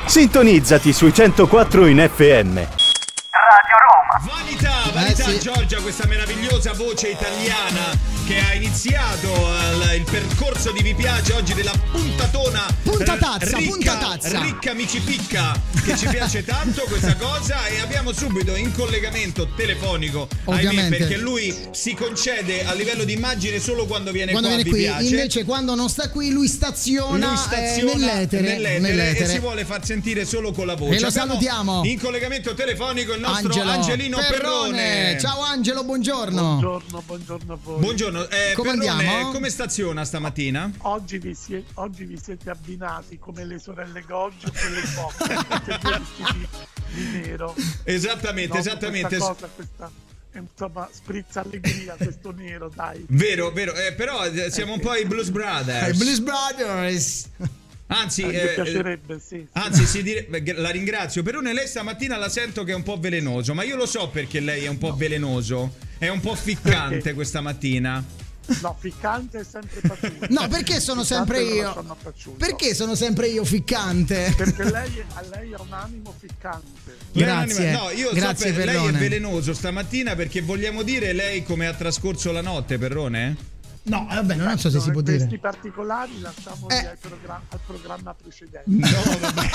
Sintonizzati sui 104 in FM. Radio Roma. Vanità, sì. Giorgia, questa meravigliosa voce italiana che ha iniziato il percorso di Vi Piace oggi della puntatona ricca Mici Picca, che ci piace tanto questa cosa, e abbiamo subito in collegamento telefonico, ahimè, perché lui si concede a livello di immagine solo quando viene qua viene Vi qui. Piace. Invece quando non sta qui lui staziona nell'etere e si vuole far sentire solo con la voce. E lo Abbiamo salutiamo in collegamento telefonico il nostro Angelino Perrone. Ciao Angelo, buongiorno. Buongiorno a voi. Buongiorno, Come Perrone, andiamo? come staziona stamattina? Oggi vi siete abbinati come le sorelle Goggi e quelle Bocca, tutte due vestiti di nero. Esattamente, No, esattamente. Questa insomma, sprizza allegria questo nero, dai. Vero, però siamo un po' i Blues Brothers. Blues Brothers. Anzi, Mi piacerebbe, sì. la ringrazio. Perrone, lei stamattina la sento che è un po' velenoso, ma io lo so perché lei è un po' velenoso. È un po' ficcante Perché? questa mattina. No, ficcante è sempre Paciuto. No, perché sono sempre io? Perché sono sempre io ficcante? Perché a lei ha un animo ficcante. Grazie. No, io Grazie, so lei è Perrone. velenoso stamattina perché vogliamo dire lei come ha trascorso la notte, Perrone? No, vabbè, non so se si può dire. Questi particolari lasciamoli al programma precedente. No, vabbè.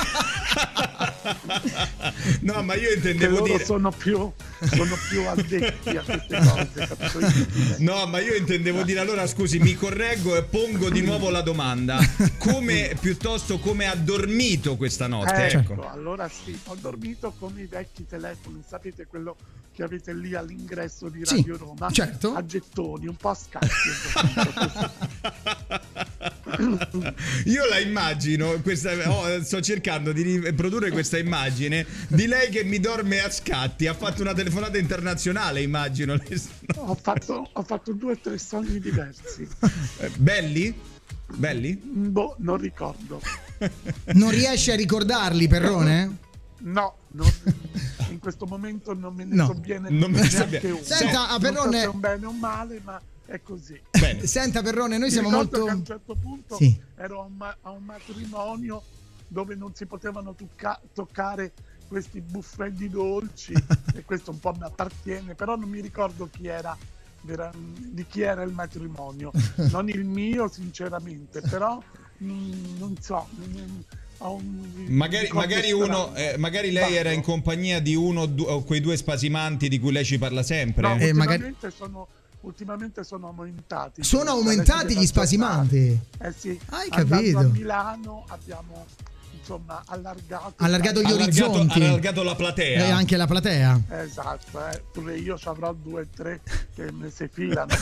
No, ma io intendevo loro dire sono più addetti a queste cose, capito? No, ma io intendevo dire, allora scusi, mi correggo e pongo di nuovo la domanda. Come ha dormito questa notte? Ecco, allora sì, ho dormito con i vecchi telefoni, sapete quello che avete lì all'ingresso di Radio Roma? Certo. A gettoni, un po' a scatti. Io la immagino, sto cercando di riprodurre questa immagine di lei che mi dorme a scatti. Ha fatto una telefonata internazionale, immagino. Ho fatto 2 o 3 sogni diversi. Belli? Belli? Boh, non ricordo. Non riesci a ricordarli, Perrone? No, in questo momento non me ne No, sovviene non me ne neanche sovviene. uno. Senta, Non Perrone- so se è un bene o un male, ma è così. Bene. Senta, Perrone, noi Mi siamo ricordo molto... che a un certo punto Sì. ero a un matrimonio dove non si potevano toccare questi buffetti dolci e questo un po' mi appartiene, però non mi ricordo di chi era il matrimonio, non il mio sinceramente, però non so. Magari lei era in compagnia di uno o quei 2 spasimanti di cui lei ci parla sempre. No, ultimamente sono aumentati. Sono aumentati gli spasimanti? Sì. Hai Andando capito? a Milano abbiamo insomma allargato gli orizzonti. Allargato la platea. E anche la platea. Esatto, pure io ci avrò 2 o 3 che ne si filano.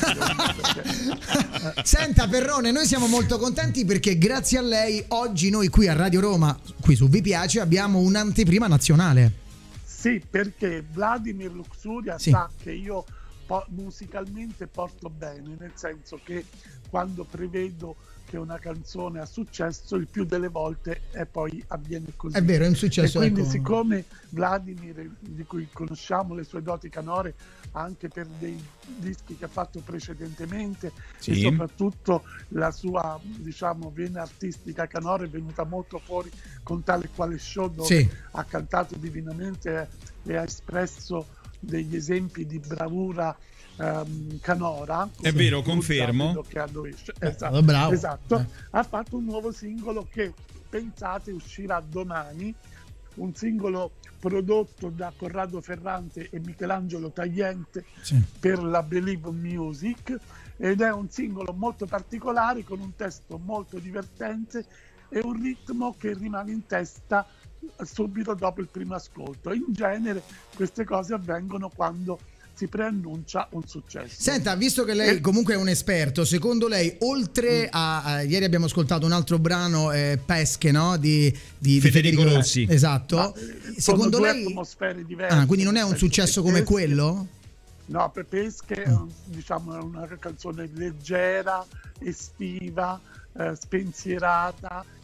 Senta Perrone, noi siamo molto contenti perché grazie a lei oggi noi qui a Radio Roma, qui su Vi Piace, abbiamo un'anteprima nazionale. Sì, perché Vladimir Luxuria Sì. sa che io musicalmente porto bene, nel senso che quando prevedo che una canzone ha successo, il più delle volte poi avviene così. È vero, è un successo. E quindi ecco. siccome Vladimir, di cui conosciamo le sue doti canore anche per dei dischi che ha fatto precedentemente, Sì. e soprattutto la sua, diciamo, vena artistica canore è venuta molto fuori con Tale Quale Show, dove Sì. ha cantato divinamente e ha espresso degli esempi di bravura canora. È vero, confermo. Che Esatto, bravo. Esatto. Ha fatto un nuovo singolo che, pensate, uscirà domani, un singolo prodotto da Corrado Ferrante e Michelangelo Tagliente per la Believe Music, ed è un singolo molto particolare con un testo molto divertente e un ritmo che rimane in testa subito dopo il primo ascolto. In genere queste cose avvengono quando si preannuncia un successo. Senta, visto che lei comunque è un esperto, secondo lei, oltre a ieri abbiamo ascoltato un altro brano, Pesche, no? Di Federico Rossi. Esatto. Ma, secondo sono lei atmosfere diverse. quindi non è un successo come quello? No, per Pesche diciamo, è una canzone leggera, estiva, spensierata,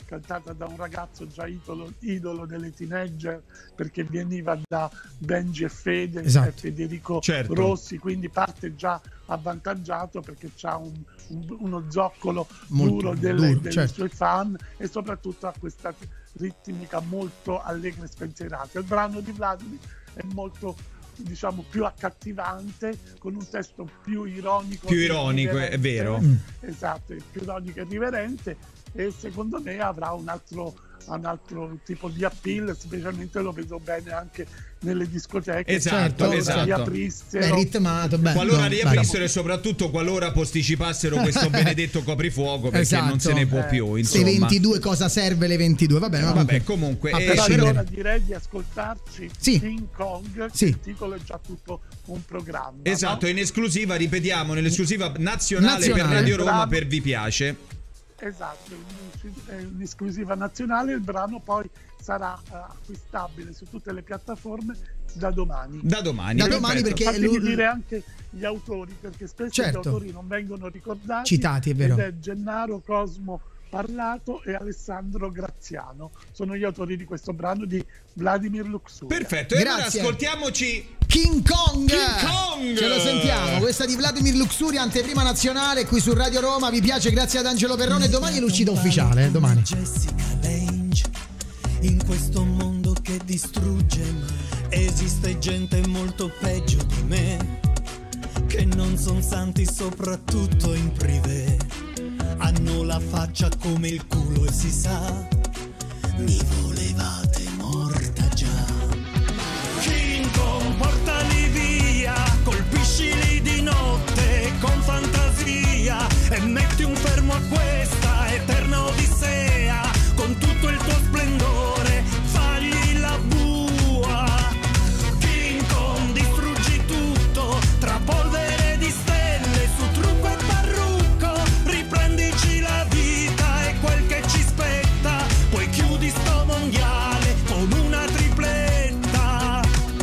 cantata da un ragazzo già idolo delle teenager, perché veniva da Benji e Fede, esatto, e Federico certo. Rossi, quindi parte già avvantaggiato perché c'ha uno zoccolo molto duro delle certo, sue fan, e soprattutto ha questa ritmica molto allegra e spensierata. Il brano di Vladimir è molto, diciamo, più accattivante, con un testo più ironico, è vero. Esatto, più ironico e riverente, e secondo me avrà un altro tipo di appeal, specialmente lo vedo bene anche nelle discoteche. Esatto, esatto. Riaprissero, ritmato, bello, qualora riaprissero e soprattutto qualora posticipassero questo benedetto coprifuoco, perché esatto, non se ne può più, insomma. Le 22, cosa serve le 22? Vabbè, comunque però allora direi di ascoltarci King Kong, sì, il titolo è già tutto un programma. Esatto, no? in esclusiva, ripetiamo, nell'esclusiva nazionale per Radio Roma, per Vi Piace. Esatto, è un'esclusiva nazionale. Il brano poi sarà acquistabile su tutte le piattaforme da domani. Da domani perché fatemi dire anche gli autori, perché spesso gli autori non vengono ricordati, citati, è vero. Ed è Gennaro Cosmo Parlato e Alessandro Graziano, sono gli autori di questo brano di Vladimir Luxuria. Perfetto, e allora ascoltiamoci King Kong. Ce lo sentiamo, questa di Vladimir Luxuria, anteprima nazionale qui su Radio Roma. Vi piace, grazie ad Angelo Perrone. Domani è l'uscita ufficiale, domani. Jessica Lange, in questo mondo che distrugge, esiste gente molto peggio di me, che non son santi, soprattutto in privé. Hanno la faccia come il culo e si sa, mi volevate morta già. King Kong, portali via, colpiscili di notte con fantasia e metti un fermo a questa eterna odissea. Con tutto il tuo splendore fagli la bua. King Kong, distruggi tutto tra polvere di stelle, su trucco e parrucco, riprendici la vita e quel che ci spetta, poi chiudi sto mondiale con una tripletta.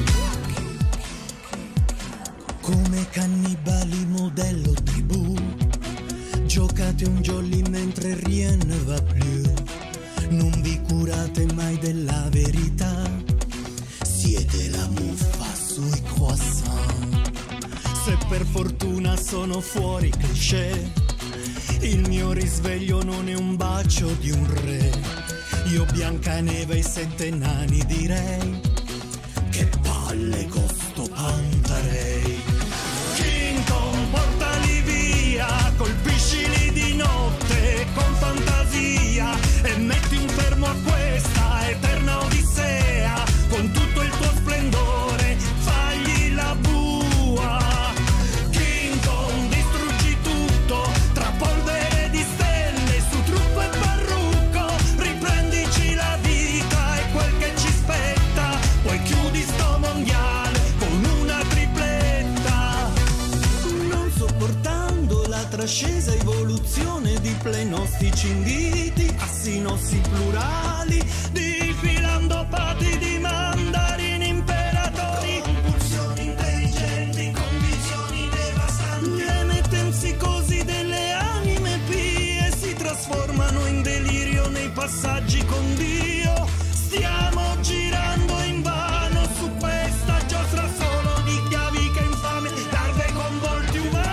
Come cannibali modello tribù, giocate un jolly mentre rien ne va più. Non vi curate mai della verità, siete la muffa sui croissant. Se per fortuna sono fuori cliché, il mio risveglio non è un bacio di un re. Io Biancaneve e i 7 nani direi, che palle con sto Pantarei. King Kong, portali via, colpiscili di notte con fantasia e metti un fermo a questa eterna odissea. Con tutto il tuo splendore fagli la bua. King Kong, distruggi tutto tra polvere di stelle, su trucco e parrucco, riprendici la vita e quel che ci spetta, poi chiudi sto mondiale con una tripletta. Non sopportando la trascesa evoluzione di plenostici inditi, assinossi plurali, difilando pati di mandarini imperatori, compulsioni intelligenti con visioni devastanti. Le metempsicosi delle anime pie si trasformano in delirio nei passaggi con Dio. Stiamo girando in vano su questa giostra solo di chiavi che infame, larve con volti umani.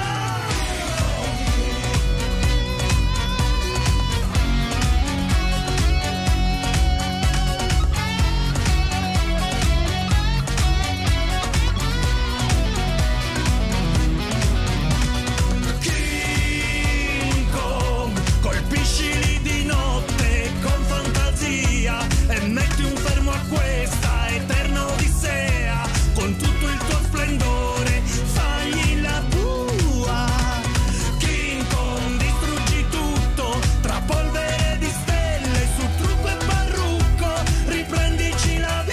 King Kong, colpiscili di notte con fantasia e metti un fermo a questa eterna odissea. Con tutto il tuo splendore fagli la bua. King Kong, distruggi tutto tra polvere di stelle, su trucco e parrucco, riprendici la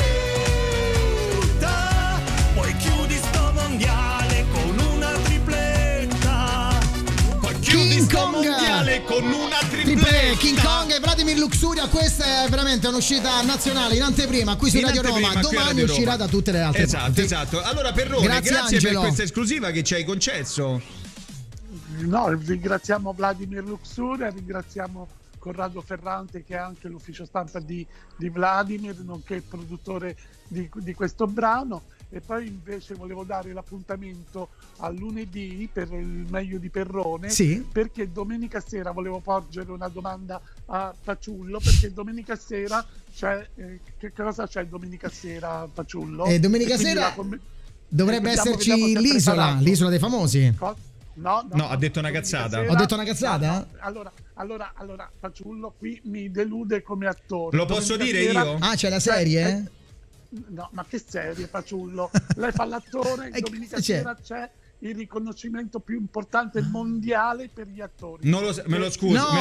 vita, poi chiudi sto mondiale con una tripletta. Poi chiudi sto mondiale con una tripletta. King Kong e Vladimir Luxuria, questa è veramente un'uscita nazionale in anteprima qui su Radio Roma. Domani uscirà da tutte le altre parti. Esatto. Allora Perrone, grazie per questa esclusiva che ci hai concesso. No, ringraziamo Vladimir Luxuria, ringraziamo Corrado Ferrante, che è anche l'ufficio stampa di Vladimir, nonché il produttore di questo brano. E poi invece volevo dare l'appuntamento a lunedì per il meglio di Perrone, sì, perché domenica sera volevo porgere una domanda a Paciullo, perché domenica sera c'è che cosa c'è domenica sera, Paciullo? Domenica sera dovrebbe esserci l'isola dei famosi. No, ha detto una cazzata. Sera, ho detto una cazzata? No. Allora Paciullo qui mi delude come attore. Lo posso dire io? Ah, c'è la serie? No, ma che serie, Paciullo? Lei fa l'attore, domenica sera c'è il riconoscimento più importante mondiale per gli attori. Me lo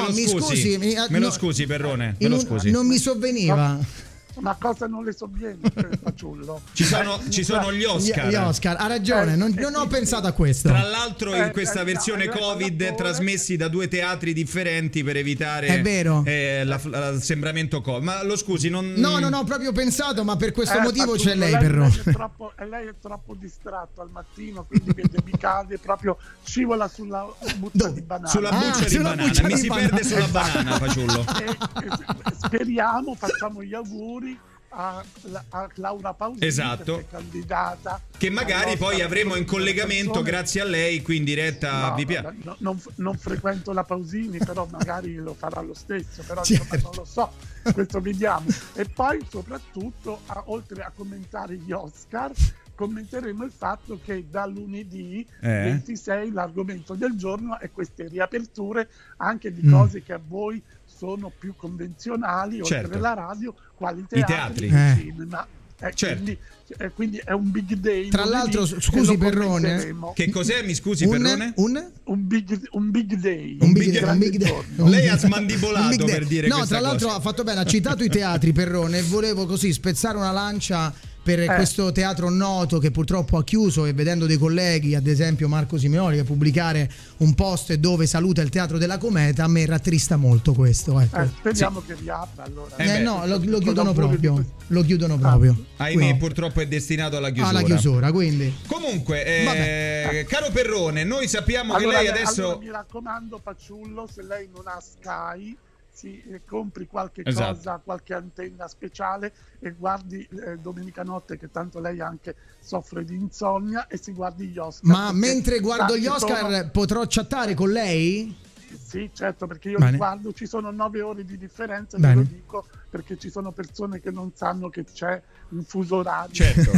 scusi, Perrone. Non mi sovveniva. Ma cosa non le sovviene, Paciullo? Ci sono gli Oscar. Gli Oscar, ha ragione, non ho pensato a questo. Tra l'altro in questa versione Covid trasmessi da 2 teatri differenti per evitare è vero. l'assembramento Covid. Ma lo scusi, non ho proprio pensato, ma per questo motivo Paciullo, c'è lei, però. Lei è troppo distratto al mattino, quindi vede, mi cade, proprio scivola sulla buccia di banana. Sulla buccia di banana, mi si perde sulla banana, Paciullo. Speriamo, facciamo gli auguri a Laura Pausini, esatto, che è candidata, che magari poi avremo in collegamento grazie a lei qui in diretta. Non frequento la Pausini, però magari lo farà lo stesso, però certo, non lo so, questo vediamo. E poi soprattutto oltre a commentare gli Oscar, commenteremo il fatto che da lunedì 26 l'argomento del giorno è queste riaperture anche di cose che a voi sono più convenzionali, oltre alla radio, quali i teatri. Il cinema. Certo. Quindi è un big day. Tra l'altro, scusi Perrone, che cos'è? Mi scusi Perrone? Un big day. Un big day. Lei ha smandibolato per dire questa tra l'altro cosa. ha fatto bene, ha citato i teatri, Perrone, e volevo così spezzare una lancia per questo teatro noto che purtroppo ha chiuso, e vedendo dei colleghi, ad esempio Marco Simeoli, a pubblicare un post dove saluta il Teatro della Cometa, a me rattrista molto questo. Ecco. Speriamo che riapra allora. No, lo chiudono proprio. Lo chiudono proprio. Ahimè, purtroppo è destinato alla chiusura. Alla chiusura, quindi. Comunque, caro Perrone, noi sappiamo che lei adesso. Allora, mi raccomando, Paciullo, se lei non ha Sky, compri qualche cosa, qualche antenna speciale e guardi domenica notte, che tanto lei anche soffre di insonnia, e si guardi gli Oscar. Ma mentre guardo gli Oscar potrò chattare con lei? Sì, certo, perché io li guardo, ci sono 9 ore di differenza, ve lo dico perché ci sono persone che non sanno che c'è un fuso orario. Certo.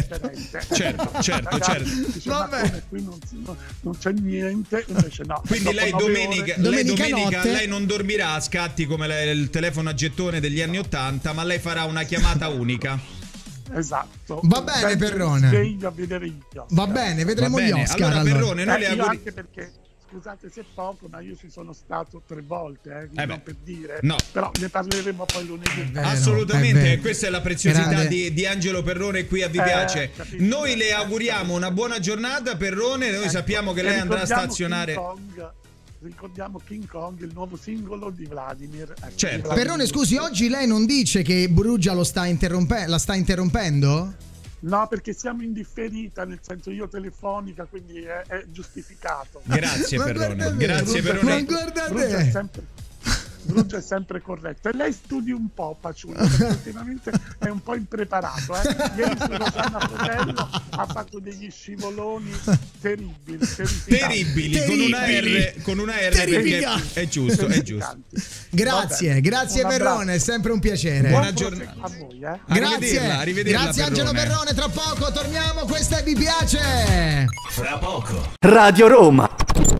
Vabbè. Qui non c'è niente, invece no. Quindi lei domenica lei non dormirà a scatti come il telefono a gettone degli anni 80, ma lei farà una chiamata unica. Esatto. Va bene, Perrone. Sveglio a vedere gli Oscar. Va bene, vedremo gli Oscar. Allora, Perrone, noi le auguri. Anche perché, scusate se è poco, ma io ci sono stato 3 volte, non per dire, no, però ne parleremo poi lunedì. Assolutamente, questa è la preziosità di Angelo Perrone qui a Vi Piace. Noi le auguriamo una buona giornata, Perrone. Noi sappiamo che lei andrà a stazionare. Ricordiamo King Kong, il nuovo singolo di Vladimir. Certo. Perrone, scusi, oggi lei non dice che Brugia la sta interrompendo? No, perché siamo in differita, nel senso io telefonica, quindi è giustificato. Grazie Perrone. Grazie Perrone. Ma guardate. Brugia è sempre corretto. E lei studi un po', Paciullo, perché ultimamente è un po' impreparato. Ieri su Rosanna Fratello ha fatto degli scivoloni terribili, con una R perché è giusto. Grazie Perrone, è sempre un piacere. Buona giornata a voi. Arrivederla, grazie Angelo Perrone. Tra poco torniamo, questa è Vi Piace. Fra poco Radio Roma.